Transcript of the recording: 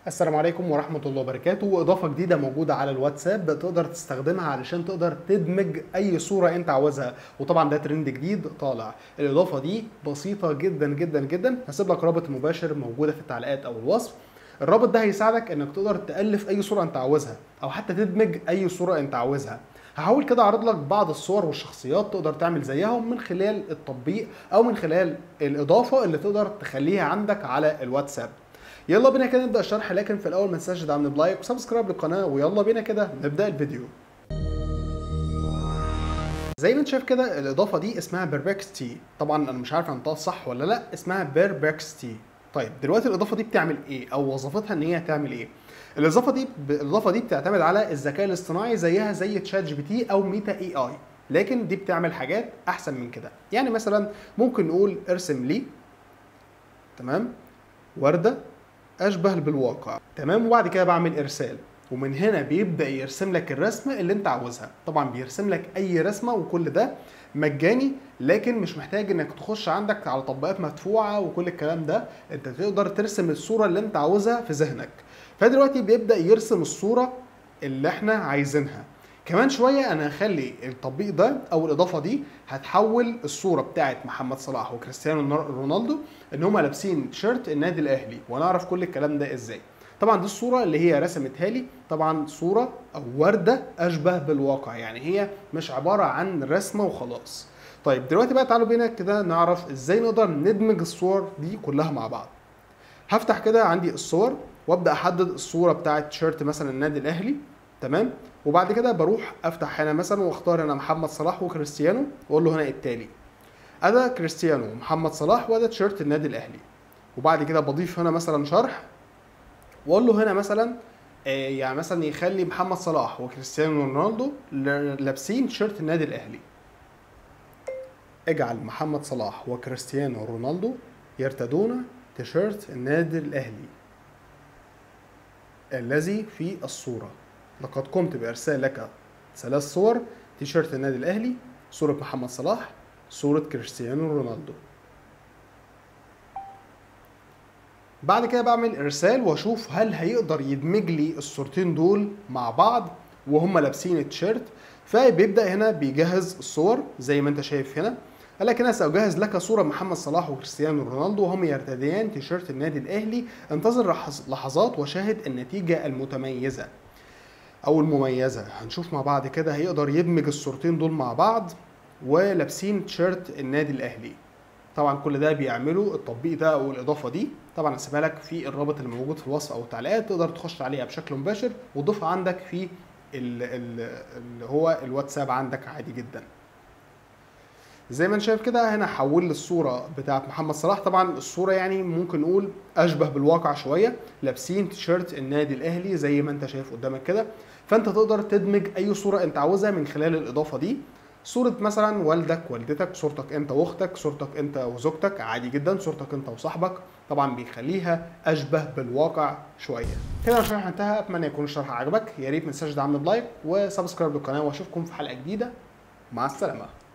السلام عليكم ورحمة الله وبركاته. وإضافة جديدة موجودة على الواتساب تقدر تستخدمها علشان تقدر تدمج أي صورة أنت عاوزها، وطبعا ده ترند جديد طالع. الإضافة دي بسيطة جدا جدا جدا، هسيب لك رابط مباشر موجودة في التعليقات أو الوصف. الرابط ده هيساعدك إنك تقدر تألف أي صورة أنت عاوزها أو حتى تدمج أي صورة أنت عاوزها. هحاول كده أعرض لك بعض الصور والشخصيات تقدر تعمل زيهم من خلال التطبيق أو من خلال الإضافة اللي تقدر تخليها عندك على الواتساب. يلا بينا كده نبدأ الشرح، لكن في الأول ما تنساش تدعمني بلايك وسبسكرايب للقناة، ويلا بينا كده نبدأ الفيديو. زي ما انت شايف كده الإضافة دي اسمها بيربكستي، طبعا أنا مش عارف أنطقها صح ولا لأ، اسمها بيربكستي. طيب دلوقتي الإضافة دي بتعمل إيه أو وظيفتها إن هي تعمل إيه؟ الإضافة دي بتعتمد على الذكاء الاصطناعي زيها زي تشات جي بي تي أو ميتا اي اي، لكن دي بتعمل حاجات أحسن من كده. يعني مثلا ممكن نقول ارسم لي، تمام، وردة اشبه بالواقع، تمام، وبعد كده بعمل ارسال، ومن هنا بيبدا يرسم لك الرسمه اللي انت عاوزها. طبعا بيرسم لك اي رسمه، وكل ده مجاني، لكن مش محتاج انك تخش عندك على تطبيقات مدفوعه وكل الكلام ده. انت تقدر ترسم الصوره اللي انت عاوزها في ذهنك. فدلوقتي بيبدا يرسم الصوره اللي احنا عايزينها. كمان شويه انا هخلي التطبيق ده او الاضافه دي هتحول الصوره بتاعت محمد صلاح وكريستيانو رونالدو ان هما لابسين تيشيرت النادي الاهلي، ونعرف كل الكلام ده ازاي. طبعا دي الصوره اللي هي رسمتها لي، طبعا صوره او ورده اشبه بالواقع، يعني هي مش عباره عن رسمه وخلاص. طيب دلوقتي بقى تعالوا بينا كده نعرف ازاي نقدر ندمج الصور دي كلها مع بعض. هفتح كده عندي الصور وابدا احدد الصوره بتاعت تيشيرت مثلا النادي الاهلي، تمام، وبعد كده بروح افتح هنا مثلا واختار هنا محمد صلاح وكريستيانو، واقول له هنا التالي ادا كريستيانو ومحمد صلاح وده تيشيرت النادي الاهلي. وبعد كده بضيف هنا مثلا شرح، واقول له هنا مثلا يعني مثلا يخلي محمد صلاح وكريستيانو رونالدو لابسين تيشيرت النادي الاهلي. اجعل محمد صلاح وكريستيانو رونالدو يرتدون تيشيرت النادي الاهلي الذي في الصورة. لقد قمت بإرسال لك 3 صور: تيشيرت النادي الأهلي، صورة محمد صلاح، صورة كريستيانو رونالدو. بعد كده بعمل إرسال وأشوف هل هيقدر يدمج لي الصورتين دول مع بعض وهم لابسين التيشيرت. فبيبدأ هنا بيجهز الصور زي ما أنت شايف هنا. قال لك أنا سأجهز لك صورة محمد صلاح وكريستيانو رونالدو وهم يرتديان تيشيرت النادي الأهلي، انتظر لحظات وشاهد النتيجة المتميزة او المميزه. هنشوف مع بعض كده هيقدر يدمج الصورتين دول مع بعض ولابسين تيشيرت النادي الاهلي. طبعا كل ده بيعمله التطبيق ده او الاضافه دي. طبعا هسيبها لك في الرابط اللي موجود في الوصف او التعليقات، تقدر تخش عليها بشكل مباشر وتضيفها عندك في اللي هو الواتساب عندك عادي جدا. زي ما انت شايف كده هنا حول لي الصوره بتاعت محمد صلاح. طبعا الصوره يعني ممكن نقول اشبه بالواقع شويه، لابسين تيشيرت النادي الاهلي زي ما انت شايف قدامك كده. فانت تقدر تدمج اي صوره انت عاوزها من خلال الاضافه دي. صورة مثلا والدك والدتك، صورتك انت واختك، صورتك انت وزوجتك، عادي جدا، صورتك انت وصاحبك. طبعا بيخليها اشبه بالواقع شويه. كده الشرح انتهى، اتمنى يكون الشرح عجبك. يا ريت ما تنساش تدعمنا بلايك وسبسكرايب للقناه، واشوفكم في حلقه جديده. مع السلامه.